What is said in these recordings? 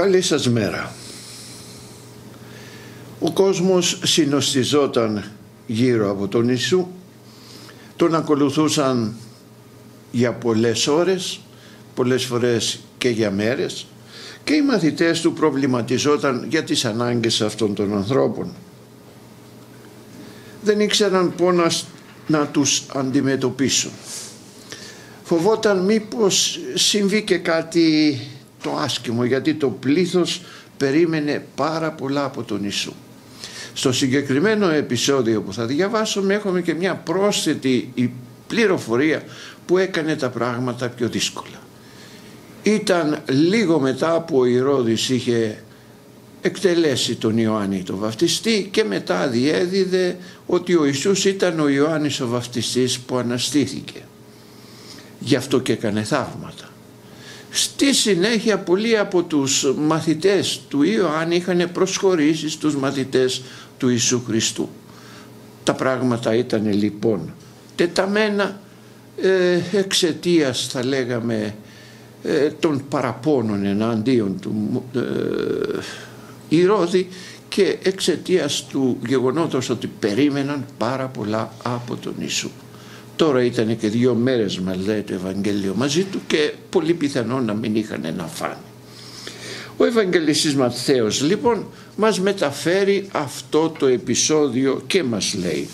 Καλή σας μέρα. Ο κόσμος συνοστιζόταν γύρω από τον Ιησού, τον ακολουθούσαν για πολλές ώρες, πολλές φορές και για μέρες, και οι μαθητές του προβληματιζόταν για τις ανάγκες αυτών των ανθρώπων. Δεν ήξεραν πώς να τους αντιμετωπίσουν. Φοβόταν μήπως συμβεί και κάτι το άσχημο, γιατί το πλήθος περίμενε πάρα πολλά από τον Ιησού. Στο συγκεκριμένο επεισόδιο που θα διαβάσουμε έχουμε και μια πρόσθετη πληροφορία που έκανε τα πράγματα πιο δύσκολα. Ήταν λίγο μετά που ο Ηρώδης είχε εκτελέσει τον Ιωάννη τον Βαπτιστή και μετά διέδιδε ότι ο Ιησούς ήταν ο Ιωάννης ο Βαπτιστής που αναστήθηκε. Γι' αυτό και έκανε θαύματα. Στη συνέχεια πολλοί από τους μαθητές του Ιωάννη είχαν προσχωρήσει στους μαθητές του Ιησού Χριστού. Τα πράγματα ήταν λοιπόν τεταμένα εξαιτίας, θα λέγαμε, των παραπώνων εναντίον του Ηρώδη και εξαιτίας του γεγονότος ότι περίμεναν πάρα πολλά από τον Ιησού. Τώρα ήταν και 2 μέρες μας λέει το Ευαγγέλιο μαζί του και πολύ πιθανό να μην είχαν να φάνε. Ο Ευαγγελιστής Ματθαίος λοιπόν μας μεταφέρει αυτό το επεισόδιο και μας λέει: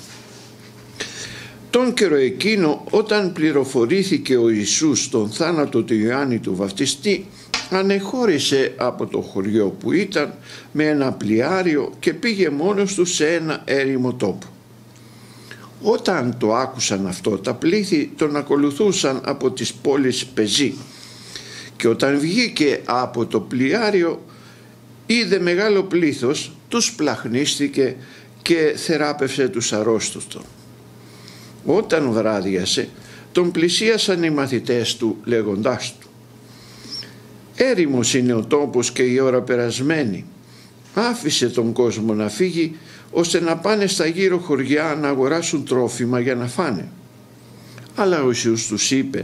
τον καιρό εκείνο, όταν πληροφορήθηκε ο Ιησούς τον θάνατο του Ιωάννη του Βαπτιστή, ανεχώρησε από το χωριό που ήταν με ένα πλοιάριο και πήγε μόνος του σε ένα έρημο τόπο. Όταν το άκουσαν αυτό, τα πλήθη τον ακολουθούσαν από τις πόλεις πεζή, και όταν βγήκε από το πλοιάριο είδε μεγάλο πλήθος, τους πλαχνίστηκε και θεράπευσε τους αρρώστους των. Όταν βράδιασε, τον πλησίασαν οι μαθητές του λέγοντάς του: έρημος είναι ο τόπος και η ώρα περασμένη. Άφησε τον κόσμο να φύγει, ώστε να πάνε στα γύρω χωριά να αγοράσουν τρόφιμα για να φάνε. Αλλά ο Ιησούς τους είπε: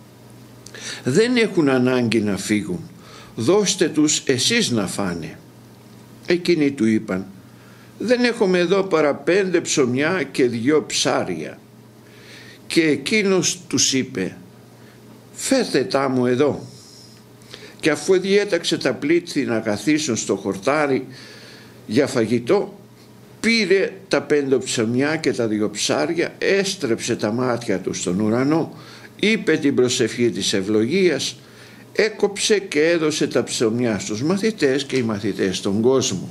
δεν έχουν ανάγκη να φύγουν, δώστε τους εσείς να φάνε. Εκείνοι του είπαν: δεν έχουμε εδώ παρά 5 ψωμιά και 2 ψάρια. Και εκείνος τους είπε: φέρτε τα μου εδώ. Και αφού διέταξε τα πλήθη να καθίσουν στο χορτάρι για φαγητό, πήρε τα 5 ψωμιά και τα 2 ψάρια, έστρεψε τα μάτια του στον ουρανό, είπε την προσευχή της ευλογίας, έκοψε και έδωσε τα ψωμιά στους μαθητές και οι μαθητές στον κόσμο.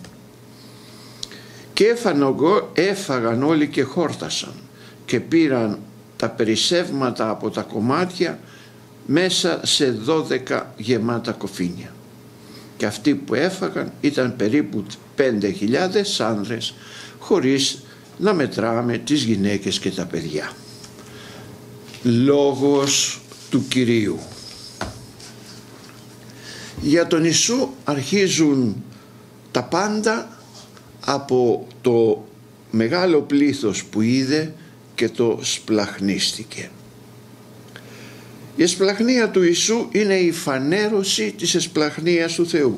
Και έφαγαν όλοι και χόρτασαν και πήραν τα περισσεύματα από τα κομμάτια μέσα σε 12 γεμάτα κοφίνια. Και αυτοί που έφαγαν ήταν περίπου 5.000 άνδρες, χωρίς να μετράμε τις γυναίκες και τα παιδιά. Λόγος του Κυρίου. Για τον Ιησού αρχίζουν τα πάντα από το μεγάλο πλήθος που είδε και το σπλαχνίστηκε. Η εσπλαχνία του Ιησού είναι η φανέρωση της εσπλαχνίας του Θεού.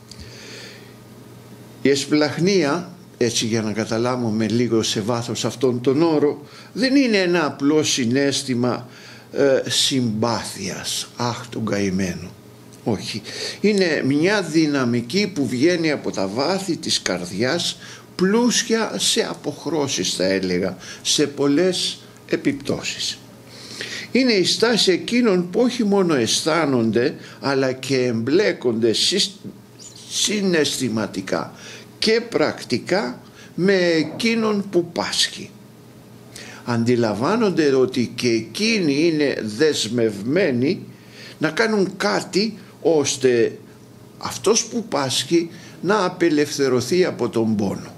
Η εσπλαχνία, έτσι για να καταλάβουμε λίγο σε βάθος αυτόν τον όρο, δεν είναι ένα απλό συναίσθημα συμπάθειας, αχ τον καημένο. Όχι, είναι μια δυναμική που βγαίνει από τα βάθη της καρδιάς, πλούσια σε αποχρώσεις, θα έλεγα, σε πολλές επιπτώσεις. Είναι η στάση εκείνων που όχι μόνο αισθάνονται αλλά και εμπλέκονται συναισθηματικά και πρακτικά με εκείνον που πάσχει. Αντιλαμβάνονται ότι και εκείνοι είναι δεσμευμένοι να κάνουν κάτι ώστε αυτός που πάσχει να απελευθερωθεί από τον πόνο.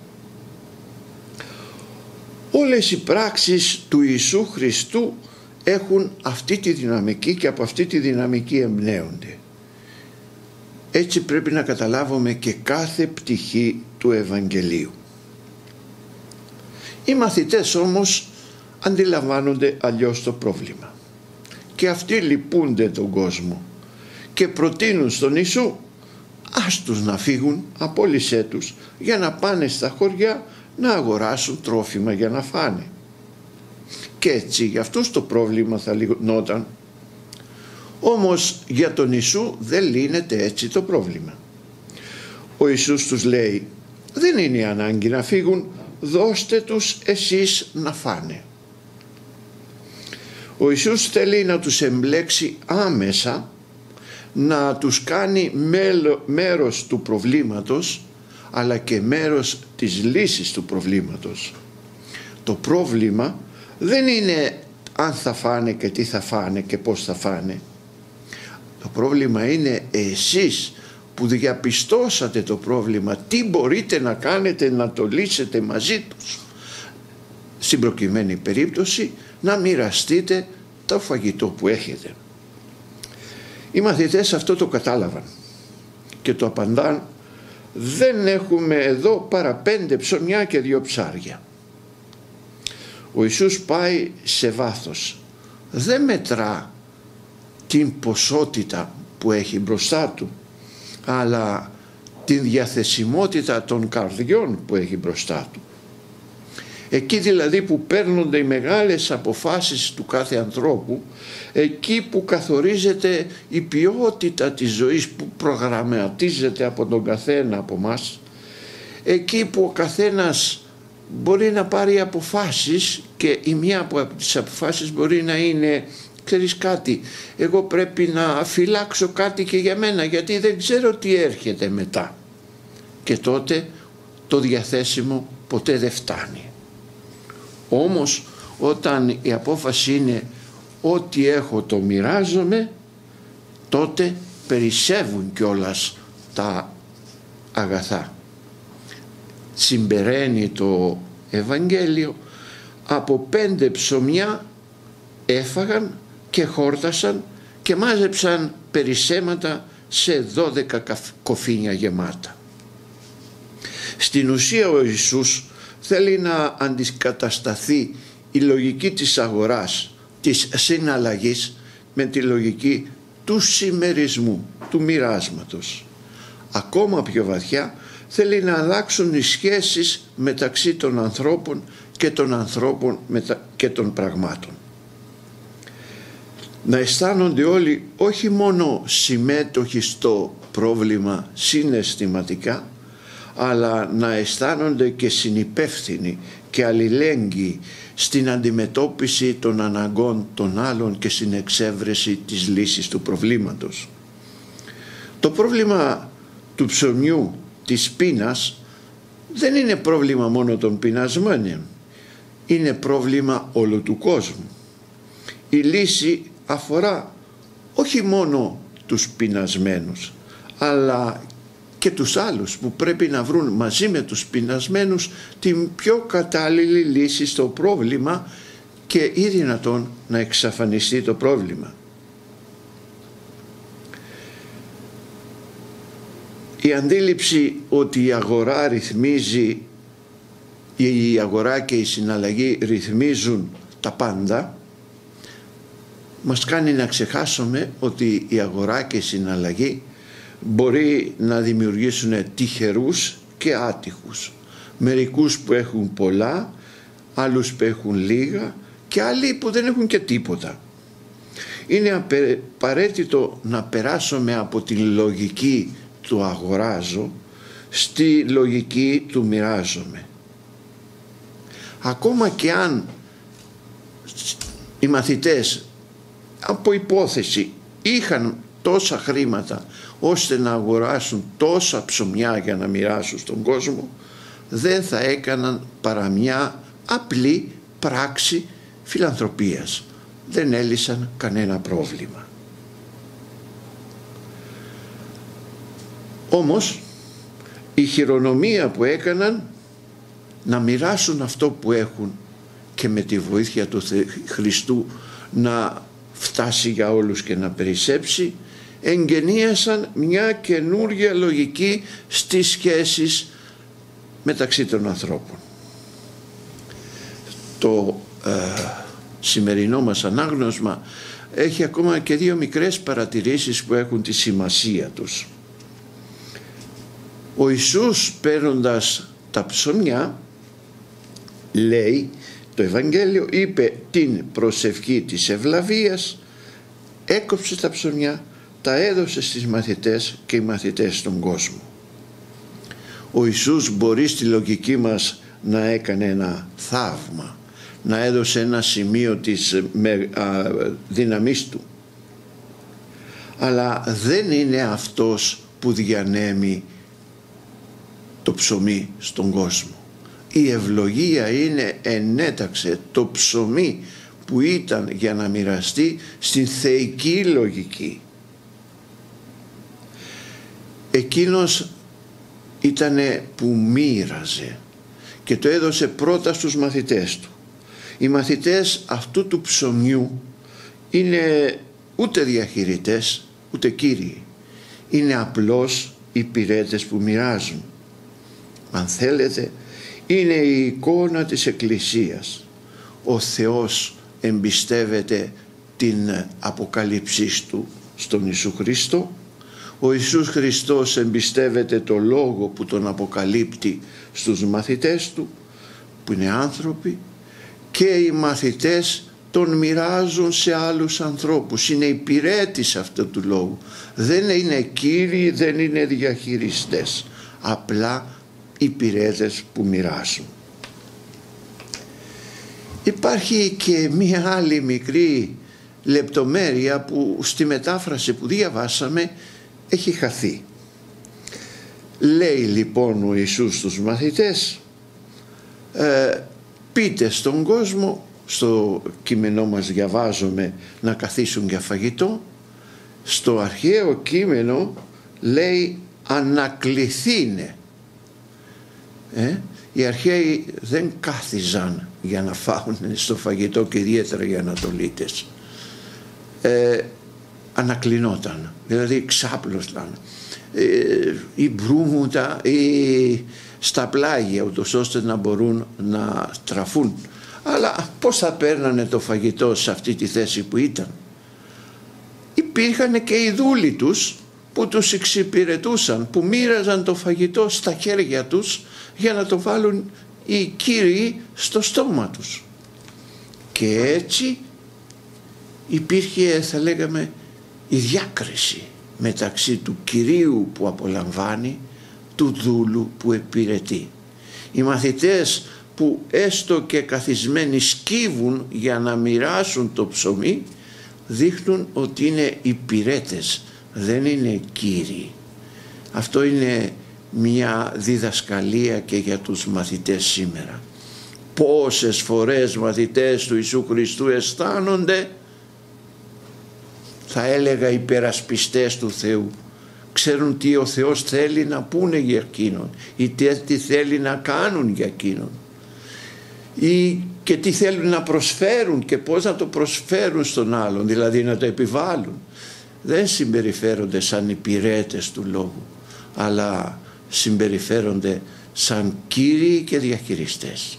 Όλες οι πράξεις του Ιησού Χριστού έχουν αυτή τη δυναμική και από αυτή τη δυναμική εμπνέονται. Έτσι πρέπει να καταλάβουμε και κάθε πτυχή του Ευαγγελίου. Οι μαθητές όμως αντιλαμβάνονται αλλιώς το πρόβλημα και αυτοί λυπούνται τον κόσμο και προτείνουν στον Ιησού ας τους να φύγουν, απόλυσέ τους για να πάνε στα χωριά να αγοράσουν τρόφιμα για να φάνε. Και έτσι για αυτούς το πρόβλημα θα λυνόταν. Όμως για τον Ιησού δεν λύνεται έτσι το πρόβλημα. Ο Ιησούς τους λέει, δεν είναι ανάγκη να φύγουν, δώστε τους εσείς να φάνε. Ο Ιησούς θέλει να τους εμπλέξει άμεσα, να τους κάνει μέρος του προβλήματος, αλλά και μέρος της λύσης του προβλήματος. Το πρόβλημα δεν είναι αν θα φάνε και τι θα φάνε και πώς θα φάνε. Το πρόβλημα είναι εσείς που διαπιστώσατε το πρόβλημα, τι μπορείτε να κάνετε να το λύσετε μαζί τους. Στην προκειμένη περίπτωση να μοιραστείτε το φαγητό που έχετε. Οι μαθητές αυτό το κατάλαβαν και το απαντάν, δεν έχουμε εδώ παρά 5 ψωμιά και 2 ψάρια. Ο Ιησούς πάει σε βάθος, δεν μετρά την ποσότητα που έχει μπροστά του, αλλά την διαθεσιμότητα των καρδιών που έχει μπροστά του. Εκεί δηλαδή που παίρνονται οι μεγάλες αποφάσεις του κάθε ανθρώπου, εκεί που καθορίζεται η ποιότητα της ζωής που προγραμματίζεται από τον καθένα από μας, εκεί που ο καθένας μπορεί να πάρει αποφάσεις και η μία από τις αποφάσεις μπορεί να είναι, ξέρεις κάτι, εγώ πρέπει να φυλάξω κάτι και για μένα γιατί δεν ξέρω τι έρχεται μετά, και τότε το διαθέσιμο ποτέ δεν φτάνει. Όμως όταν η απόφαση είναι ό,τι έχω το μοιράζομαι, τότε περισσεύουν κιόλας τα αγαθά. Συμπεραίνει το Ευαγγέλιο, από 5 ψωμιά έφαγαν και χόρτασαν και μάζεψαν περισσέματα σε 12 κοφίνια γεμάτα. Στην ουσία ο Ιησούς θέλει να αντικατασταθεί η λογική της αγοράς, της συναλλαγής, με τη λογική του συμμερισμού, του μοιράσματος. Ακόμα πιο βαθιά θέλει να αλλάξουν οι σχέσεις μεταξύ των ανθρώπων και των ανθρώπων και των πραγμάτων. Να αισθάνονται όλοι όχι μόνο συμμέτοχοι στο πρόβλημα συναισθηματικά, αλλά να αισθάνονται και συνυπεύθυνοι και αλληλέγγυοι στην αντιμετώπιση των αναγκών των άλλων και στην εξέβρεση της λύσης του προβλήματος. Το πρόβλημα του ψωμιού, της πείνας, δεν είναι πρόβλημα μόνο των πεινασμένων, είναι πρόβλημα όλου του κόσμου. Η λύση αφορά όχι μόνο τους πεινασμένους, αλλά και τους άλλους που πρέπει να βρουν μαζί με τους πεινασμένους την πιο κατάλληλη λύση στο πρόβλημα και ή δυνατόν να εξαφανιστεί το πρόβλημα. Η αντίληψη ότι η αγορά ρυθμίζει, η αγορά και η συναλλαγή ρυθμίζουν τα πάντα, μας κάνει να ξεχάσουμε ότι η αγορά και η συναλλαγή μπορεί να δημιουργήσουν τυχερούς και άτυχους. Μερικούς που έχουν πολλά, άλλους που έχουν λίγα και άλλοι που δεν έχουν και τίποτα. Είναι απαραίτητο να περάσουμε από την λογική του αγοράζω στη λογική του μοιράζομαι. Ακόμα και αν οι μαθητές από υπόθεση είχαν τόσα χρήματα ώστε να αγοράσουν τόσα ψωμιά για να μοιράσουν στον κόσμο, δεν θα έκαναν παρά μια απλή πράξη φιλανθρωπίας. Δεν έλυσαν κανένα πρόβλημα. Όμως η χειρονομία που έκαναν να μοιράσουν αυτό που έχουν και με τη βοήθεια του Χριστού να φτάσει για όλους και να περισσέψει, εγγενίασαν μια καινούργια λογική στις σχέσεις μεταξύ των ανθρώπων. Το σημερινό μας ανάγνωσμα έχει ακόμα και 2 μικρές παρατηρήσεις που έχουν τη σημασία τους. Ο Ιησούς, παίρνοντας τα ψωμιά, λέει το Ευαγγέλιο, είπε την προσευχή της ευλαβίας, έκοψε τα ψωμιά, τα έδωσε στις μαθητές και οι μαθητές στον κόσμο. Ο Ιησούς μπορεί στη λογική μας να έκανε ένα θαύμα, να έδωσε ένα σημείο της δύναμής του, αλλά δεν είναι αυτός που διανέμει το ψωμί στον κόσμο. Η ευλογία είναι ενέταξε το ψωμί που ήταν για να μοιραστεί στην θεϊκή λογική. Εκείνος ήτανε που μοίραζε και το έδωσε πρώτα στους μαθητές του. Οι μαθητές αυτού του ψωμιού είναι ούτε διαχειριτές ούτε κύριοι, είναι απλώς υπηρέτες που μοιράζουν. Αν θέλετε, είναι η εικόνα της Εκκλησίας. Ο Θεός εμπιστεύεται την αποκαλύψή του στον Ιησού Χριστό. Ο Ιησούς Χριστός εμπιστεύεται το λόγο που τον αποκαλύπτει στους μαθητές του, που είναι άνθρωποι, και οι μαθητές τον μοιράζουν σε άλλους ανθρώπους. Είναι υπηρέτης αυτού του λόγου. Δεν είναι κύριοι, δεν είναι διαχειριστές. Απλά υπηρέτες που μοιράζουν. Υπάρχει και μία άλλη μικρή λεπτομέρεια που στη μετάφραση που διαβάσαμε έχει χαθεί. Λέει λοιπόν ο Ιησούς στους μαθητές, πείτε στον κόσμο, στο κείμενό μας διαβάζουμε να καθίσουν για φαγητό, στο αρχαίο κείμενο λέει ανακληθήνε. Οι αρχαίοι δεν κάθιζαν για να φάουν στο φαγητό και ιδιαίτερα οι Ανατολίτες. Ανακλεινόταν, δηλαδή ξάπλωσαν ή μπρούμουτα ή στα πλάγια, ούτως ώστε να μπορούν να τραφούν. Αλλά πώς θα παίρνανε το φαγητό σε αυτή τη θέση που ήταν? Υπήρχαν και οι δούλοι τους που τους εξυπηρετούσαν, που μοίραζαν το φαγητό στα χέρια τους για να το βάλουν οι κύριοι στο στόμα τους. Και έτσι υπήρχε, θα λέγαμε, η διάκριση μεταξύ του κυρίου που απολαμβάνει, του δούλου που υπηρετεί. Οι μαθητές που έστω και καθισμένοι σκύβουν για να μοιράσουν το ψωμί δείχνουν ότι είναι υπηρέτες, δεν είναι κύριοι. Αυτό είναι μια διδασκαλία και για τους μαθητές σήμερα. Πόσες φορές μαθητές του Ιησού Χριστού αισθάνονται, θα έλεγα, υπερασπιστές του Θεού. Ξέρουν τι ο Θεός θέλει να πούνε για εκείνον ή τι θέλει να κάνουν για εκείνον ή και τι θέλουν να προσφέρουν και πώς να το προσφέρουν στον άλλον, δηλαδή να το επιβάλλουν. Δεν συμπεριφέρονται σαν υπηρέτες του λόγου, αλλά συμπεριφέρονται σαν κύριοι και διαχειριστές.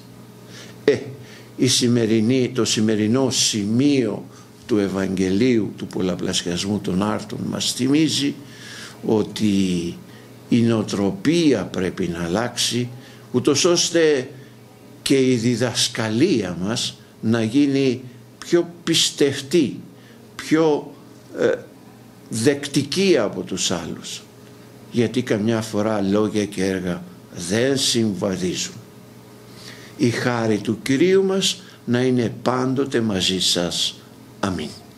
Το σημερινό σημείο του Ευαγγελίου του πολλαπλασιασμού των άρτων μας θυμίζει ότι η νοοτροπία πρέπει να αλλάξει, ούτως ώστε και η διδασκαλία μας να γίνει πιο πιστευτή, πιο δεκτική από τους άλλους, γιατί καμιά φορά λόγια και έργα δεν συμβαδίζουν. Η χάρη του Κυρίου μας να είναι πάντοτε μαζί σας. Αμήν.